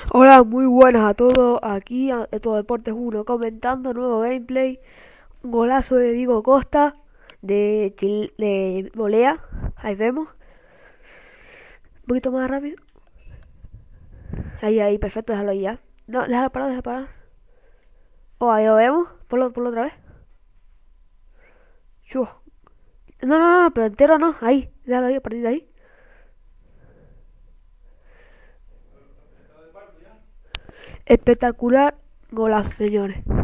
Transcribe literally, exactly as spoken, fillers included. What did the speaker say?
Hola, muy buenas a todos. Aquí a Esto Deportes uno comentando nuevo gameplay. Un golazo de Diego Costa de, Chil- de volea. Ahí vemos. Un poquito más rápido. Ahí, ahí, perfecto, déjalo ahí ya. No, déjalo parar, déjalo parar. Oh, ahí lo vemos. Ponlo, ponlo otra vez. Shua. No, no, no, pero entero no. Ahí, déjalo ahí, a partir de ahí. Espectacular golazo, señores.